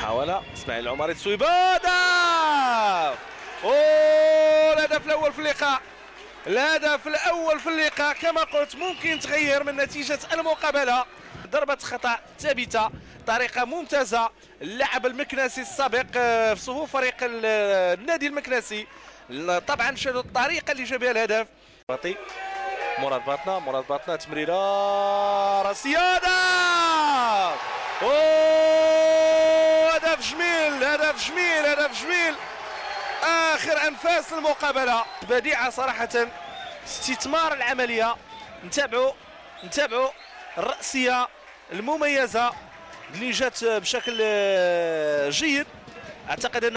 محاولة اسماعيل العمري تصويبة هدف. الهدف الأول في اللقاء، الهدف الأول في اللقاء كما قلت ممكن تغير من نتيجة المقابلة. ضربة خطأ ثابتة، طريقة ممتازة. اللاعب المكناسي السابق في صفوف فريق النادي المكناسي طبعا شادوا الطريقة اللي جاب بها الهدف. مراد باطنة تمريرة راسية هدف. هدف جميل، هدف جميل، هدف جميل. آخر أنفاس المقابلة بديعة صراحة، استثمار العملية. نتابعوا الرأسية المميزة اللي جات بشكل جيد. أعتقد